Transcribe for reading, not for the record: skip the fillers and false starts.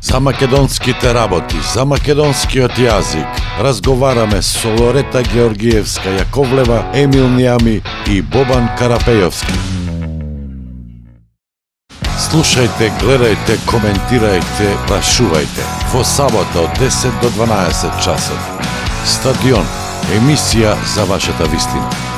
За македонските работи, за македонскиот јазик, разговараме со Лорета Георгиевска-Јаковлева, Емил Нијами и Бобан Карапејовски. Слушајте, гледајте, коментирајте, прашувајте. Во сабота од 10 до 12 часот. Стадион, емисија за вашата вистина.